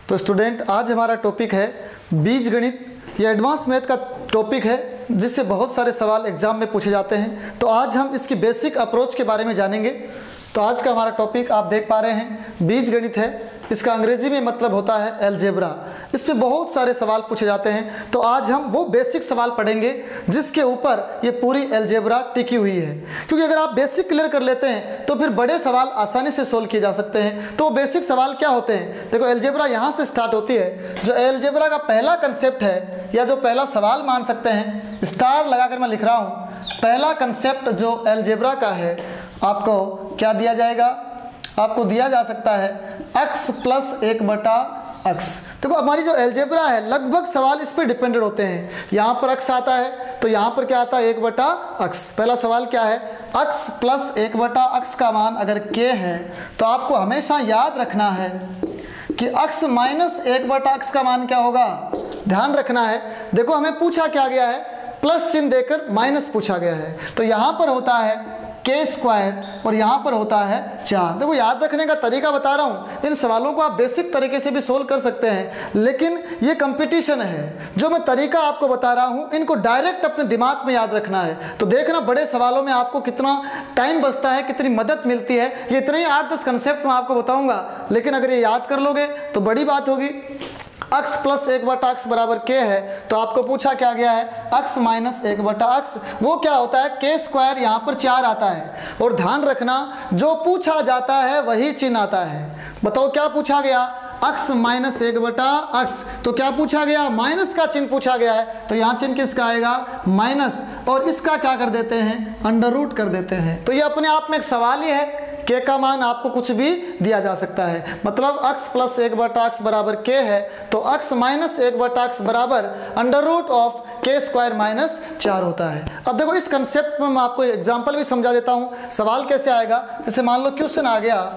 तो स्टूडेंट, आज हमारा टॉपिक है बीजगणित। ये एडवांस मैथ का टॉपिक है जिससे बहुत सारे सवाल एग्जाम में पूछे जाते हैं। तो आज हम इसकी बेसिक अप्रोच के बारे में जानेंगे। तो आज का हमारा टॉपिक आप देख पा रहे हैं बीजगणित है। इसका अंग्रेजी में मतलब होता है अलजेब्रा। इस पे बहुत सारे सवाल पूछे जाते हैं। तो आज हम वो बेसिक सवाल पढ़ेंगे जिसके ऊपर ये पूरी अलजेब्रा टिकी हुई है, क्योंकि अगर आप बेसिक क्लियर कर लेते हैं तो फिर बड़े सवाल आसानी से सोल्व किए जा सकते हैं। तो बेसिक सवाल क्या होते हैं? देखो, अलजेब्रा यहाँ से स्टार्ट होती है। जो अलजेब्रा का पहला कंसेप्ट है या जो पहला सवाल मान सकते हैं, स्टार लगाकर मैं लिख रहा हूँ। पहला कंसेप्ट जो अलजेब्रा का है, आपको क्या दिया जाएगा? आपको दिया जा सकता है x प्लस 1/x। देखो, हमारी जो अलजेब्रा है लगभग सवाल इस पर डिपेंडेड होते हैं। यहाँ पर x आता है तो यहाँ पर क्या आता है 1/x। पहला सवाल क्या है? x प्लस 1/x का मान अगर k है तो आपको हमेशा याद रखना है कि x माइनस 1/x का मान क्या होगा। ध्यान रखना है। देखो, हमें पूछा क्या गया है? प्लस चिन्ह देकर माइनस पूछा गया है। तो यहाँ पर होता है के स्क्वायर और यहाँ पर होता है 4। देखो, याद रखने का तरीका बता रहा हूँ। इन सवालों को आप बेसिक तरीके से भी सोल्व कर सकते हैं, लेकिन ये कंपटीशन है। जो मैं तरीका आपको बता रहा हूँ, इनको डायरेक्ट अपने दिमाग में याद रखना है। तो देखना बड़े सवालों में आपको कितना टाइम बचता है, कितनी मदद मिलती है। ये इतने ही 8-10 कंसेप्ट मैं आपको बताऊँगा, लेकिन अगर ये याद कर लोगे तो बड़ी बात होगी। x प्लस 1/x बराबर k है, तो आपको पूछा क्या गया है? x minus 1/x। वो क्या होता है? k स्क्वायर, यहाँ पर 4 आता है। और ध्यान रखना, जो पूछा जाता है वही चिन्ह आता है। बताओ क्या पूछा गया? x minus 1/x। तो क्या पूछा गया? माइनस का चिन्ह पूछा गया है। तो यहाँ चिन्ह किसका आएगा? माइनस। और इसका क्या कर देते हैं? अंडर रूट कर देते हैं। तो ये अपने आप में एक सवाल ही है। k का मान आपको कुछ भी दिया जा सकता है। मतलब x प्लस 1/x बराबर k है, तो x माइनस 1/x बराबर under root of k square minus 4 होता है। अब देखो, इस कंसेप्ट में मैं आपको एग्जांपल भी समझा देता हूँ। सवाल कैसे आएगा? जैसे मान लो क्वेश्चन आ गया,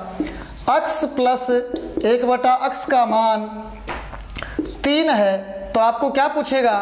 x प्लस 1/x का मान 3 है, तो आपको क्या पूछेगा?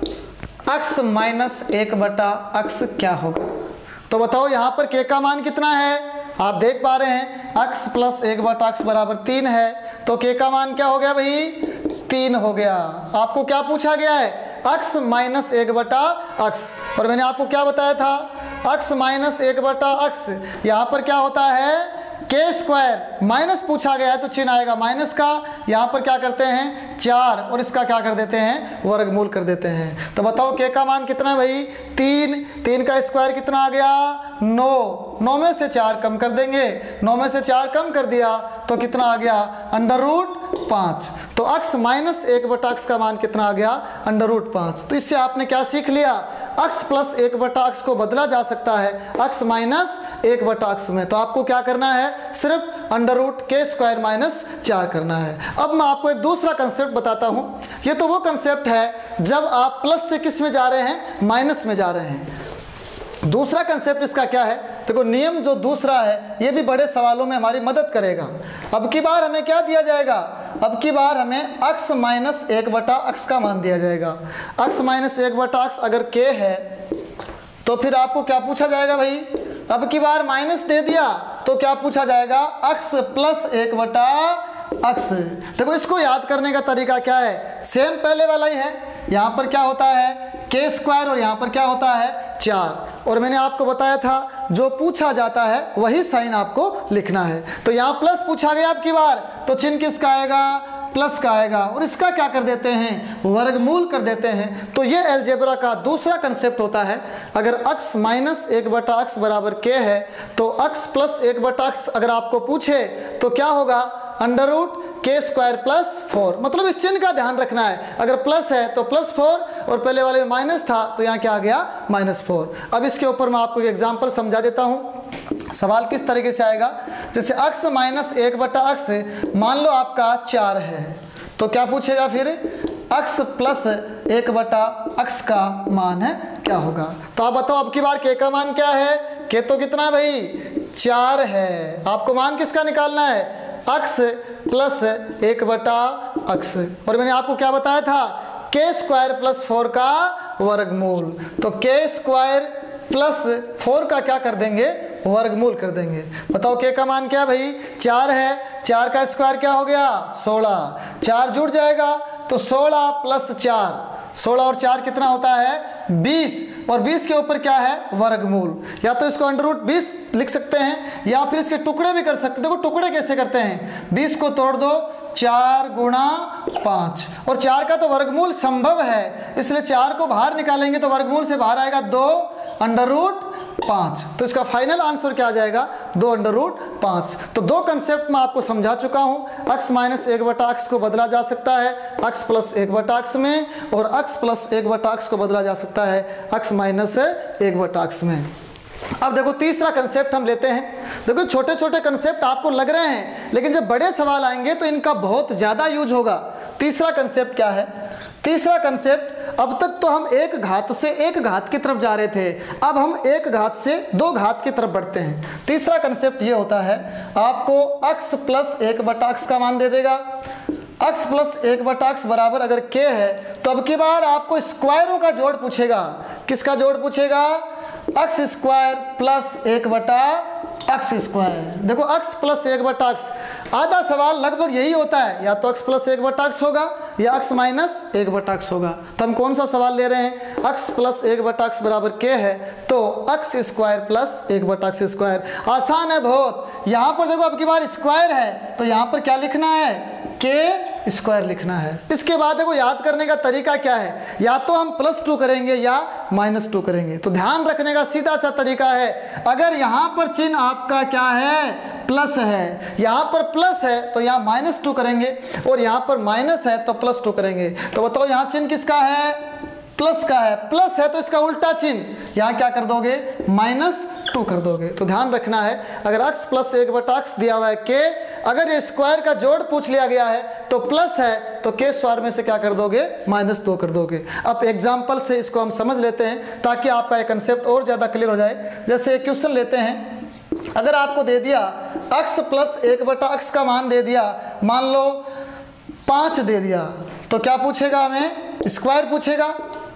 x माइनस 1/x क्या होगा? तो बताओ, यहाँ पर k का मान कितना है? आप देख पा रहे हैं x प्लस 1/x बराबर 3 है, तो k का मान क्या हो गया भाई? 3 हो गया। आपको क्या पूछा गया है? x minus 1/x। और मैंने आपको क्या बताया था? x माइनस 1/x यहाँ पर क्या होता है? k square. माइनस पूछा गया है तो चिन्ह आएगा माइनस का। यहाँ पर क्या करते हैं? 4, और इसका क्या कर देते हैं? वर्गमूल कर देते हैं। तो बताओ k का मान कितना है भाई? 3 का स्क्वायर कितना आ गया? 9 में से 4 कम कर देंगे। 9 में से 4 कम कर दिया तो कितना आ गया? Under root 5। तो x माइनस 1/x का मान कितना आ गया? Under root 5। तो इससे आपने क्या सीख लिया? x प्लस 1/x को बदला जा सकता है x माइनस 1/x में। तो आपको क्या करना है? सिर्फ under root k square minus 4 करना है। अब मैं आपको एक दूसरा कंसेप्ट बताता हूँ। ये तो वो कंसेप्ट है जब आप प्लस से किस में जा रहे हैं? माइनस में जा रहे हैं। दूसरा कंसेप्ट इसका क्या है? देखो, नियम जो दूसरा है ये भी बड़े सवालों में हमारी मदद करेगा। अब की बार हमें क्या दिया जाएगा? अब की बार हमें x माइनस 1/x का मान दिया जाएगा। x माइनस 1/x अगर k है तो फिर आपको क्या पूछा जाएगा भाई? अब की बार माइनस दे दिया तो क्या पूछा जाएगा? x plus 1/x। देखो, इसको याद करने का तरीका क्या है? सेम पहले वाला ही है। यहाँ पर क्या होता है? k स्क्वायर और यहाँ पर क्या होता है? 4। और मैंने आपको बताया था जो पूछा जाता है वही साइन आपको लिखना है। तो यहाँ प्लस पूछा गया अब की बार, तो चिन्ह किसका आएगा? प्लस का आएगा। और इसका क्या कर देते हैं? वर्गमूल कर देते हैं। तो ये अलजेब्रा का दूसरा कंसेप्ट होता है। अगर x माइनस 1/x बराबर k है, तो x प्लस 1/x अगर आपको पूछे तो क्या होगा? Under root k square plus 4। मतलब इस चिन्ह का ध्यान रखना है। अगर प्लस है तो प्लस 4, और पहले वाले में माइनस था तो यहाँ क्या आ गया? -4। अब इसके ऊपर मैं आपको एक एग्जाम्पल समझा देता हूँ। सवाल किस तरीके से आएगा? जैसे x माइनस 1/x मान लो आपका 4 है, तो क्या पूछेगा फिर? x प्लस 1/x का मान है क्या होगा? तो आप बताओ, अब की बार k का मान क्या है? k तो कितना है भाई? 4 है। आपको मान किसका निकालना है? x plus 1/x। और मैंने आपको क्या बताया था? k स्क्वायर प्लस 4 का वर्गमूल। तो k स्क्वायर प्लस 4 का क्या कर देंगे? वर्गमूल कर देंगे। बताओ k का मान क्या है भाई? 4 है। 4 का स्क्वायर क्या हो गया 16, 4 जुड़ जाएगा तो 16 प्लस 4, 16 और 4 कितना होता है 20, और 20 के ऊपर क्या है वर्गमूल। या तो इसको अंडर रूट 20 लिख सकते हैं या फिर इसके टुकड़े भी कर सकते हैं। देखो टुकड़े कैसे करते हैं, 20 को तोड़ दो, 4 गुणा 5, और 4 का तो वर्गमूल संभव है, इसलिए 4 को बाहर निकालेंगे तो वर्गमूल से बाहर आएगा 2 अंडर रूट 5। तो इसका फाइनल आंसर क्या आ जाएगा 2 अंडर रूट 5। तो दो कंसेप्ट मैं आपको समझा चुका हूं, अक्स माइनस 1/अक्स को बदला जा सकता है अक्स प्लस 1/अक्स में, और अक्स प्लस 1/अक्स को बदला जा सकता है अक्स माइनस 1/अक्स में। अब देखो तीसरा कंसेप्ट हम लेते हैं। देखो छोटे छोटे कंसेप्ट आपको लग रहे हैं, लेकिन जब बड़े सवाल आएंगे तो इनका बहुत ज़्यादा यूज होगा। तीसरा कंसेप्ट क्या है, तीसरा कंसेप्ट, अब तक तो हम एक घात से एक घात की तरफ जा रहे थे, अब हम एक घात से दो घात की तरफ बढ़ते हैं। तीसरा कंसेप्ट ये होता है, आपको अक्स प्लस 1/अक्स का मान दे देगा। अक्स प्लस 1/अक्स बराबर अगर k है तो अब की बार आपको स्क्वायरों का जोड़ पूछेगा। किसका जोड़ पूछेगा, अक्स स्क्वायर प्लस 1/अक्स स्क्वायर। देखो अक्स प्लस 1/अक्स, आधा सवाल लगभग यही होता है, या तो अक्स प्लस 1/अक्स होगा या अक्स माइनस 1/अक्स होगा। तो हम कौन सा सवाल ले रहे हैं, अक्स प्लस 1/अक्स बराबर k है तो अक्स स्क्वायर प्लस 1/अक्स स्क्वायर। आसान है बहुत। यहाँ पर देखो अब की बार स्क्वायर है तो यहाँ पर क्या लिखना है के स्क्वायर लिखना है। इसके बाद देखो याद करने का तरीका क्या है, या तो हम +2 करेंगे या -2 करेंगे। तो ध्यान रखने का सीधा सा तरीका है, अगर यहाँ पर चिन्ह आपका क्या है प्लस है, यहाँ पर प्लस है तो यहाँ -2 करेंगे, और यहाँ पर माइनस है तो +2 करेंगे। तो बताओ यहाँ चिन्ह किसका है, प्लस का है, प्लस है तो इसका उल्टा चिन्ह यहाँ क्या कर दोगे -2 कर दोगे। तो ध्यान रखना है, अगर अक्स प्लस 1/अक्स दिया हुआ है के, अगर ये स्क्वायर का जोड़ पूछ लिया गया है तो प्लस है तो के स्क्वायर में से क्या कर दोगे -2 कर दोगे। अब एग्जाम्पल से इसको हम समझ लेते हैं ताकि आपका ये कंसेप्ट और ज़्यादा क्लियर हो जाए। जैसे एक क्वेश्चन लेते हैं, अगर आपको दे दिया अक्स प्लस 1/अक्स का मान दे दिया, मान लो 5 दे दिया, तो क्या पूछेगा हमें, स्क्वायर पूछेगा।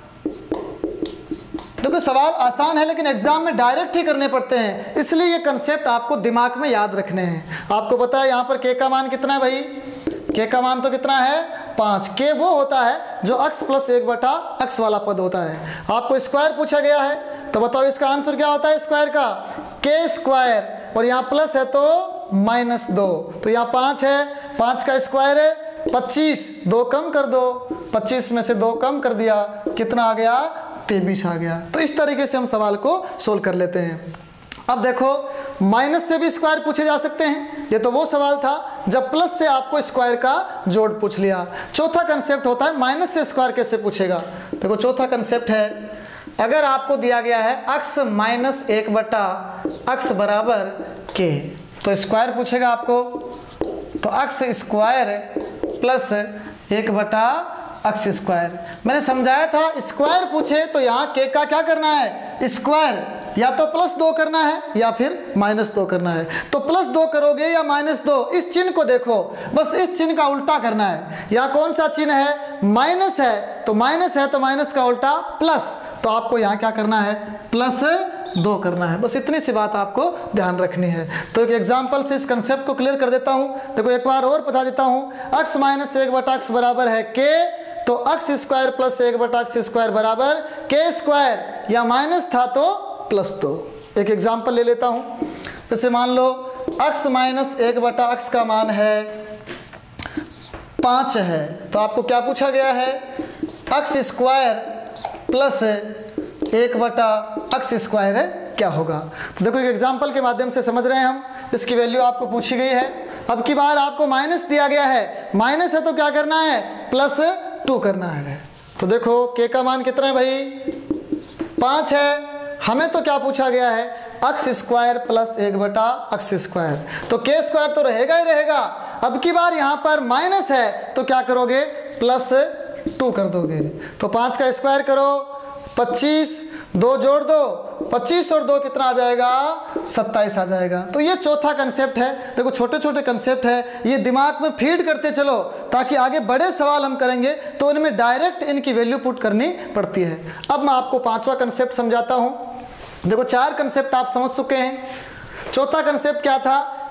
देखो सवाल आसान है लेकिन एग्जाम में डायरेक्ट ही करने पड़ते हैं, इसलिए ये कंसेप्ट आपको दिमाग में याद रखने हैं। आपको पता है यहाँ पर के का मान कितना है भाई, के का मान तो कितना है 5। के वो होता है जो अक्स प्लस 1/अक्स वाला पद होता है। आपको स्क्वायर पूछा गया है तो बताओ इसका आंसर क्या होता है स्क्वायर का, के स्क्वायर, और यहाँ प्लस है तो -2। तो यहाँ 5 है, 5 का स्क्वायर है 25, 2 कम कर दो, 25 में से 2 कम कर दिया, कितना आ गया 23 आ गया। तो इस तरीके से हम सवाल को सोल्व कर लेते हैं। अब देखो माइनस से भी स्क्वायर पूछे जा सकते हैं, ये तो वो सवाल था जब प्लस से आपको स्क्वायर का जोड़ पूछ लिया। चौथा कंसेप्ट होता है माइनस से स्क्वायर कैसे पूछेगा। देखो चौथा कंसेप्ट है, अगर आपको दिया गया है अक्स माइनस 1/अक्स बराबर के, तो स्क्वायर पूछेगा आपको, तो अक्स स्क्वायर प्लस 1/अक्स स्क्वायर। मैंने समझाया था स्क्वायर पूछे तो यहाँ के का क्या करना है स्क्वायर, या तो +2 करना है या फिर -2 करना है। तो +2 करोगे या -2, इस चिन्ह को देखो, बस इस चिन्ह का उल्टा करना है। यहाँ कौन सा चिन्ह है, माइनस है तो माइनस का उल्टा प्लस, तो आपको यहाँ क्या करना है +2 करना है। बस इतनी सी बात आपको ध्यान रखनी है। तो एक एग्जाम्पल से इस कंसेप्ट को क्लियर कर देता हूँ। देखो एक बार और बता देता हूँ, अक्स माइनस 1/अक्स बराबर है के, तो अक्स स्क्वायर प्लस 1/अक्स स्क्वायर बराबर के स्क्वायर, या माइनस था तो +2। एक एग्जाम्पल ले लेता हूँ, जैसे मान लो अक्स माइनस 1/अक्स का मान है 5 है, तो आपको क्या पूछा गया है अक्स स्क्वायर प्लस 1/अक्स स्क्वायर है क्या होगा। तो देखो एक एग्जाम्पल के माध्यम से समझ रहे हैं हम, इसकी वैल्यू आपको पूछी गई है। अब की बार आपको माइनस दिया गया है, माइनस है तो क्या करना है +2 करना है। तो देखो के का मान कितना है भाई 5 है, हमें तो क्या पूछा गया है अक्स स्क्वायर प्लस 1/अक्स स्क्वायर, तो के स्क्वायर तो रहेगा ही रहेगा। अब की बार यहाँ पर माइनस है तो क्या करोगे +2 कर दोगे। तो 5 का स्क्वायर करो 25, 2 जोड़ दो, 25 और 2 कितना आ जाएगा 27 आ जाएगा। तो ये चौथा कंसेप्ट है। देखो छोटे छोटे कंसेप्ट है, ये दिमाग में फीड करते चलो ताकि आगे बड़े सवाल हम करेंगे तो इनमें डायरेक्ट इनकी वैल्यू पुट करनी पड़ती है। अब मैं आपको पांचवा कंसेप्ट समझाता हूँ। देखो 4 कंसेप्ट आप समझ चुके हैं। चौथा कंसेप्ट क्या था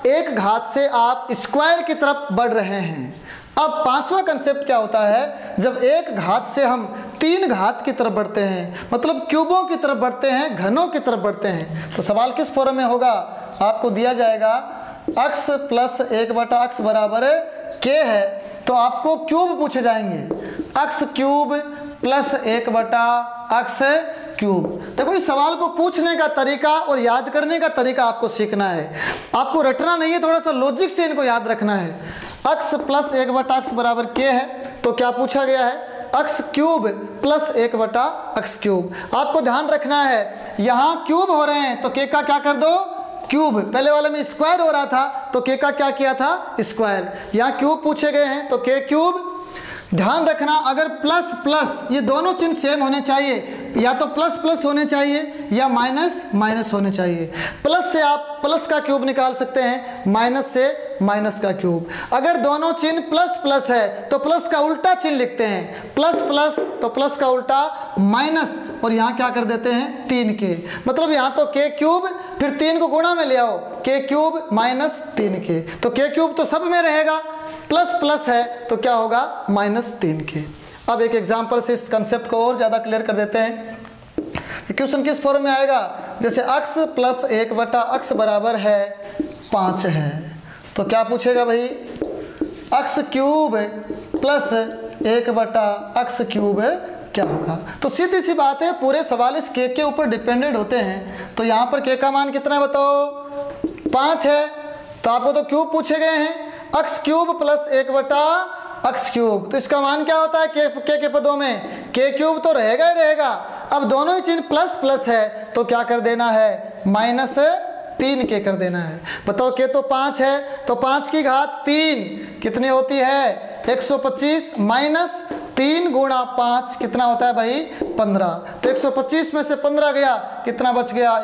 एक घात से आप स्क्वायर की तरफ बढ़ रहे हैं। अब पांचवा कंसेप्ट क्या होता है, जब एक घात से हम तीन घात की तरफ बढ़ते हैं, मतलब क्यूबों की तरफ बढ़ते हैं, घनों की तरफ बढ़ते हैं, तो सवाल किस फॉर्म में होगा, आपको दिया जाएगा x प्लस 1/x बराबर k है, तो आपको क्यूब पूछे जाएंगे, x cube plus 1/x cube. देखो इस सवाल को पूछने का तरीका और याद करने का तरीका आपको सीखना है, आपको रटना नहीं है, थोड़ा सा लॉजिक से इनको याद रखना है। x प्लस 1/x बराबर k है, तो क्या पूछा गया है, x cube plus 1/x cube. आपको ध्यान रखना है यहाँ क्यूब हो रहे हैं तो k का क्या कर दो, क्यूब। पहले वाले में स्क्वायर हो रहा था तो k का क्या किया था, स्क्वायर। यहाँ क्यूब पूछे गए हैं तो k क्यूब। ध्यान रखना अगर प्लस प्लस ये दोनों चिन्ह सेम होने चाहिए, या तो प्लस प्लस होने चाहिए या माइनस माइनस होने चाहिए। प्लस से आप प्लस का क्यूब निकाल सकते हैं, माइनस से माइनस का क्यूब। अगर दोनों चिन्ह प्लस प्लस है तो प्लस का उल्टा चिन्ह लिखते हैं, प्लस प्लस तो प्लस का उल्टा माइनस, और यहाँ क्या कर देते हैं 3k, मतलब यहाँ तो k क्यूब फिर 3 को गुणा में ले आओ, k क्यूब माइनस 3k, तो k क्यूब तो सब में रहेगा, प्लस प्लस है तो क्या होगा माइनस 3k। अब एक एग्जांपल से इस कंसेप्ट को और ज़्यादा क्लियर कर देते हैं। क्वेश्चन किस फॉर्म में आएगा, जैसे x प्लस 1/x बराबर है 5 है, तो क्या पूछेगा भाई, x cube plus 1/x cube क्या होगा। तो सीधी सी बात है, पूरे सवाल इस k के ऊपर डिपेंडेंट होते हैं। तो यहाँ पर k का मान कितना है बताओ, 5 है, तो आपको तो क्यूब पूछे गए हैं, x cube plus 1/x cube, तो इसका मान क्या होता है k के पदों में, k क्यूब तो रहेगा ही रहेगा। अब दोनों ही चिन्ह प्लस प्लस है तो क्या कर देना है, माइनस 3k कर देना है। बताओ k तो 5 है तो 5 की घात 3 कितनी होती है 125, माइनस 3 गुणा 5 कितना होता है भाई 15, तो 125 में से 15 गया, कितना बच गया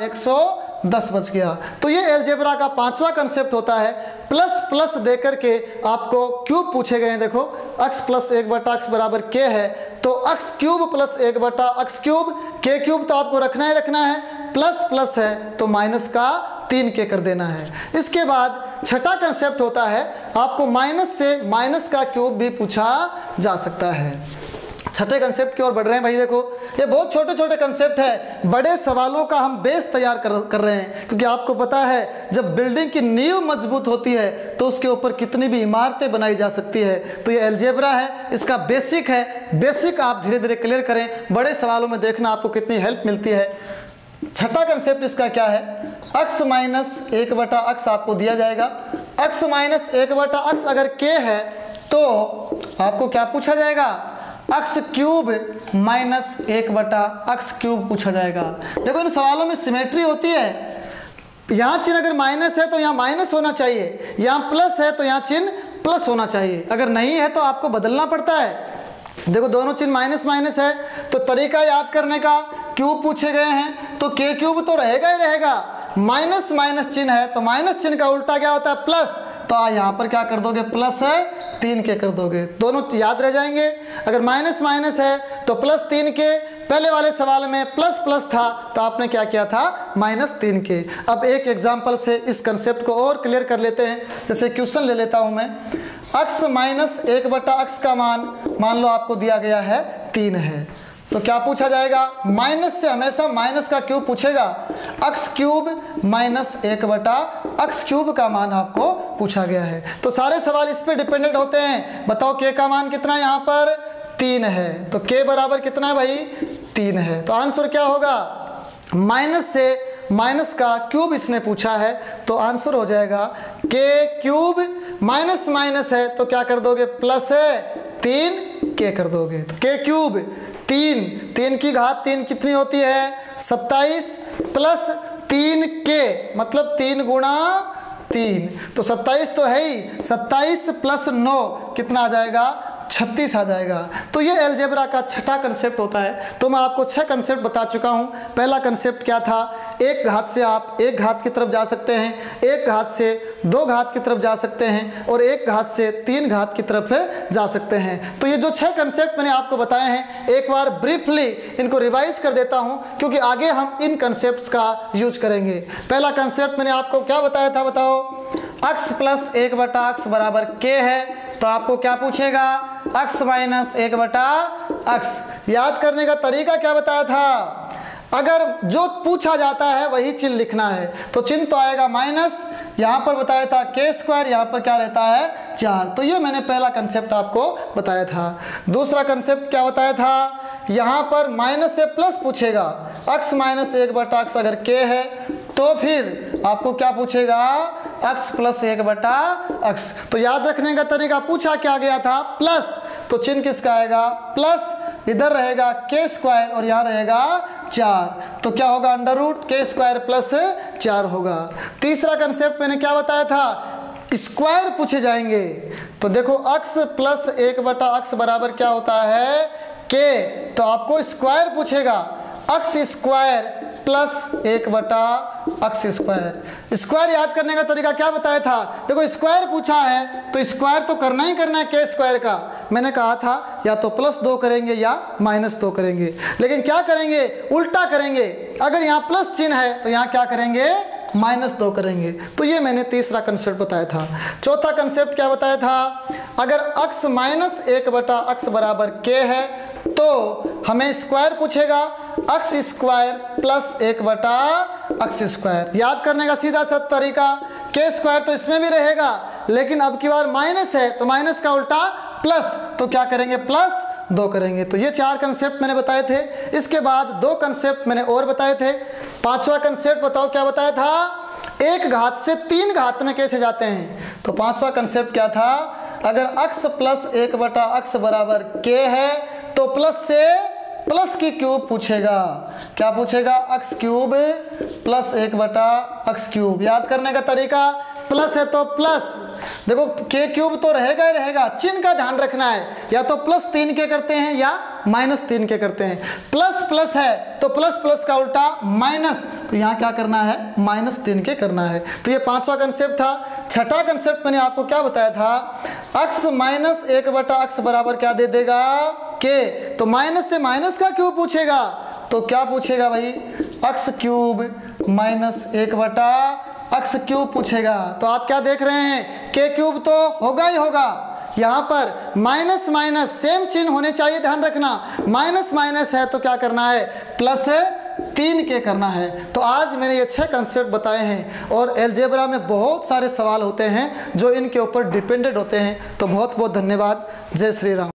110 बच गया। तो ये अलजेब्रा का पांचवा कंसेप्ट होता है, प्लस प्लस देकर के आपको क्यूब पूछे गए हैं। देखो x प्लस 1/x बराबर k है, तो x cube plus 1/x cube, k cube तो आपको रखना ही रखना है, प्लस प्लस है तो माइनस का 3k कर देना है। इसके बाद छठा कंसेप्ट होता है, आपको माइनस से माइनस का क्यूब भी पूछा जा सकता है। छठे कंसेप्ट की ओर बढ़ रहे हैं भाई। देखो ये बहुत छोटे छोटे कंसेप्ट है, बड़े सवालों का हम बेस तैयार कर रहे हैं, क्योंकि आपको पता है जब बिल्डिंग की नींव मजबूत होती है तो उसके ऊपर कितनी भी इमारतें बनाई जा सकती है। तो ये अलजेब्रा है, इसका बेसिक है, बेसिक आप धीरे धीरे क्लियर करें, बड़े सवालों में देखना आपको कितनी हेल्प मिलती है। छठा कंसेप्ट इसका क्या है, x माइनस 1/x आपको दिया जाएगा, x माइनस 1/x अगर k है तो आपको क्या पूछा जाएगा, x cube minus 1/x cube पूछा जाएगा। देखो इन सवालों में सिमेट्री होती है, यहाँ चिन्ह अगर माइनस है तो यहाँ माइनस होना चाहिए, यहाँ प्लस है तो यहाँ चिन्ह प्लस होना चाहिए, अगर नहीं है तो आपको बदलना पड़ता है। देखो दोनों चिन्ह माइनस माइनस है, तो तरीका याद करने का, क्यूब पूछे गए हैं तो k क्यूब तो रहेगा ही रहेगा, माइनस माइनस चिन्ह है तो माइनस चिन्ह का उल्टा क्या होता है प्लस, तो यहाँ पर क्या कर दोगे प्लस है 3k कर दोगे, दोनों याद रह जाएंगे। अगर माइनस माइनस है तो प्लस 3k, पहले वाले सवाल में प्लस प्लस था तो आपने क्या किया था माइनस 3k। अब एक एग्जांपल से इस कंसेप्ट को और क्लियर कर लेते हैं। जैसे क्वेश्चन ले लेता हूं मैं, x माइनस 1/x का मान लो आपको दिया गया है 3 है, तो क्या पूछा जाएगा, माइनस से हमेशा माइनस का क्यूब पूछेगा, x cube minus 1/x cube का मान आपको पूछा गया है। तो सारे सवाल इस पे डिपेंडेंट होते हैं। बताओ k का मान कितना है, यहाँ पर 3 है, तो k बराबर कितना है भाई 3 है, तो आंसर क्या होगा, माइनस से माइनस का क्यूब इसने पूछा है, तो आंसर हो जाएगा k क्यूब, माइनस माइनस है तो क्या कर दोगे प्लस है 3k कर दोगे, तो k क्यूब 3 की घात 3 कितनी होती है 27, प्लस 3k मतलब 3 गुणा 3, तो 27 तो है ही, 27 प्लस 9 कितना आ जाएगा 36 आ जाएगा। तो ये अलजेब्रा का छठा कंसेप्ट होता है। तो मैं आपको 6 कंसेप्ट बता चुका हूँ। पहला कंसेप्ट क्या था, एक घात से आप एक घात की तरफ जा सकते हैं, एक घात से 2 घात की तरफ जा सकते हैं, और एक घात से 3 घात की तरफ जा सकते हैं। तो ये जो 6 कंसेप्ट मैंने आपको बताए हैं, एक बार ब्रीफली इनको रिवाइज कर देता हूँ, क्योंकि आगे हम इन कंसेप्ट का यूज करेंगे। पहला कंसेप्ट मैंने आपको क्या बताया था, बताओ, x प्लस 1/x बराबर k है, तो आपको क्या पूछेगा, x माइनस 1/x। याद करने का तरीका क्या बताया था, अगर जो पूछा जाता है वही चिन्ह लिखना है, तो चिन्ह तो आएगा माइनस, यहाँ पर बताया था k², यहाँ पर क्या रहता है 4। तो ये मैंने पहला कंसेप्ट आपको बताया था। दूसरा कंसेप्ट क्या बताया था, यहाँ पर माइनस से प्लस पूछेगा, x माइनस 1/x अगर k है तो फिर आपको क्या पूछेगा, x प्लस 1/x। तो याद रखने का तरीका, पूछा क्या गया था प्लस, तो चिन्ह किसका आएगा प्लस, इधर रहेगा k² और यहाँ रहेगा 4, तो क्या होगा √k² प्लस 4 होगा। तीसरा कंसेप्ट मैंने क्या बताया था, स्क्वायर पूछे जाएंगे, तो देखो x प्लस 1/x बराबर क्या होता है k, तो आपको स्क्वायर पूछेगा, x² प्लस 1/x²। स्क्वायर याद करने का तरीका क्या बताया था, देखो स्क्वायर पूछा है तो स्क्वायर तो करना ही करना है k² का। मैंने कहा था या तो +2 करेंगे या -2 करेंगे, लेकिन क्या करेंगे, उल्टा करेंगे। अगर यहाँ प्लस चिन्ह है तो यहाँ क्या करेंगे, -2 करेंगे। तो ये मैंने तीसरा कंसेप्ट बताया था। चौथा कंसेप्ट क्या बताया था, अगर x माइनस 1/x बराबर k है तो हमें स्क्वायर पूछेगा, x² प्लस 1/x²। याद करने का सीधा सा तरीका, k² तो इसमें भी रहेगा, लेकिन अब की बार माइनस है तो माइनस का उल्टा प्लस, तो क्या करेंगे +2 करेंगे। तो ये 4 कंसेप्ट मैंने बताए थे। इसके बाद 2 कंसेप्ट मैंने और बताए थे। पांचवा कंसेप्ट बताओ क्या बताया था, 1 घात से 3 घात में कैसे जाते हैं। तो पांचवा कंसेप्ट क्या था, अगर x प्लस 1/x बराबर k है तो प्लस से प्लस की क्यूब पूछेगा। क्या पूछेगा, x³ प्लस 1/x³। याद करने का तरीका, प्लस है तो प्लस, देखो k³ तो रहेगा ही रहेगा, चिन्ह का ध्यान रखना है, या तो +3 के करते हैं या -3 के करते हैं। प्लस प्लस है तो प्लस प्लस का उल्टा माइनस, तो यहाँ क्या करना है, -3 के करना है। तो ये पांचवा कंसेप्ट था। छठा कंसेप्ट मैंने आपको क्या बताया था, x माइनस 1/x बराबर क्या दे देगा, k। तो माइनस से माइनस का क्यूब पूछेगा, तो क्या पूछेगा भाई, x³ माइनस 1/x³ पूछेगा। तो आप क्या देख रहे हैं, k³ तो होगा ही होगा, यहाँ पर माइनस माइनस सेम चिन्ह होने चाहिए, ध्यान रखना। माइनस माइनस है तो क्या करना है, +3 के करना है। तो आज मैंने ये 6 कंसेप्ट बताए हैं, और अलजेब्रा में बहुत सारे सवाल होते हैं जो इनके ऊपर डिपेंडेंट होते हैं। तो बहुत बहुत धन्यवाद। जय श्री राम।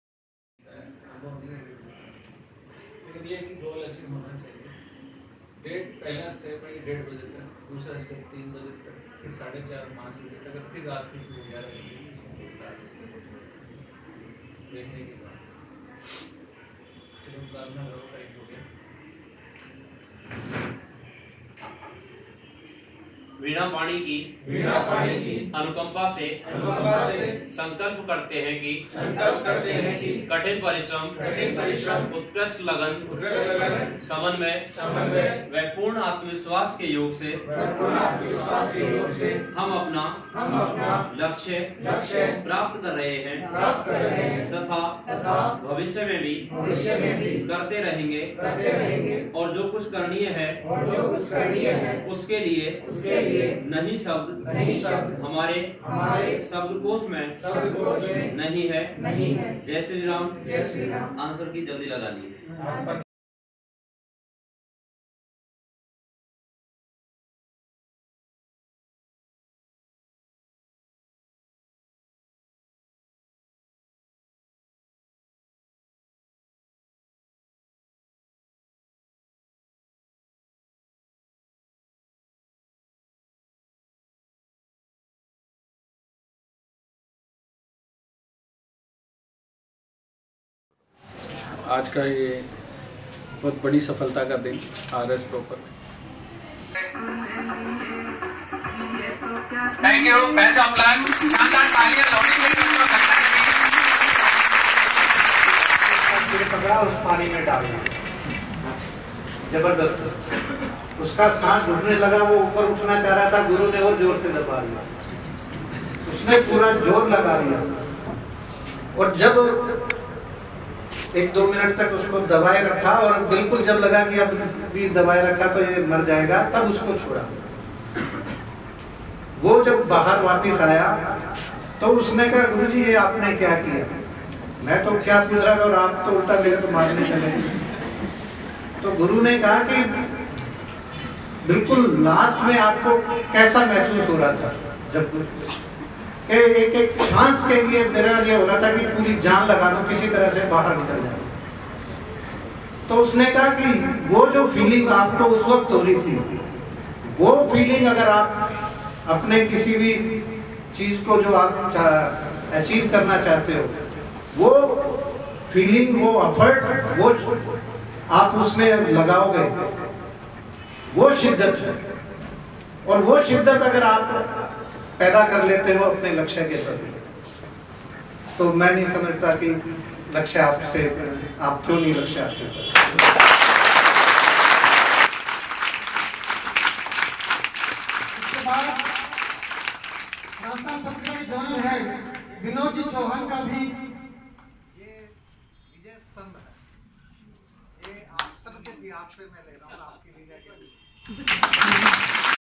पहला स्टेप है 1:30 बजे तक, दूसरा स्टेप 3 बजे तक, फिर 4:30-5 बजे तक, फिर रात की 11 बजे देखने के बाद चलो प्रार्थना करो, टाइम हो गया। वीणा पाणी की अनुकंपा से संकल्प करते हैं कि कठिन परिश्रम उत्कृष्ट लगन समन्वय व पूर्ण आत्मविश्वास के योग से हम अपना लक्ष्य प्राप्त कर रहे हैं तथा भविष्य में भी करते रहेंगे, और जो कुछ करणीय है उसके लिए नहीं शब्द हमारे शब्दकोश में नहीं है। जय श्री राम। आंसर की जल्दी लगानी है। आज का ये बहुत बड़ी सफलता का दिन RS proper. Thank you. Best of luck. शानदार तालियां लौटी से पकड़ा, उस पानी में डालना जबरदस्त। उसका सांस उठने लगा, वो ऊपर उठना चाह रहा था, गुरु ने और जोर से दबा दिया। उसने पूरा जोर लगा दिया, और जब 1-2 मिनट तक उसको दबाए रखा, और बिल्कुल जब लगा कि अब भी दबाए रखा तो ये मर जाएगा, तब उसको छोड़ा। वो जब बाहर वापस आया तो उसने कहा गुरुजी ये आपने क्या किया? मैं तो क्या पूछ रहा था और आप तो उल्टा मेरे को मारने चले। तो गुरु ने कहा कि बिल्कुल लास्ट में आपको कैसा महसूस हो रहा था जब कि एक एक सांस के लिए मेरा ये हो रहा था कि पूरी जान लगा दो, किसी तरह से बाहर निकल जाए। तो उसने कहा कि वो जो फीलिंग आपको उस वक्त हो रही थी, वो फीलिंग अगर आप अपने किसी भी चीज को जो आप अचीव करना चाहते हो, वो फीलिंग, वो एफर्ट, वो आप उसमें लगाओगे, वो शिद्दत है। और वो शिद्दत अगर आप पैदा कर लेते हो अपने लक्ष्य के प्रति, तो मैं नहीं समझता कि लक्ष्य आपसे, आप क्यों नहीं लक्ष्य हासिल कर सकते। इसके बाद राजस्थान पत्रिका के जनरल हेड विनोद जी चौहान का भी ये विजय स्तंभ है, ये आप सबके भी आप पे मैं ले रहा हूँ, आपकी विजय के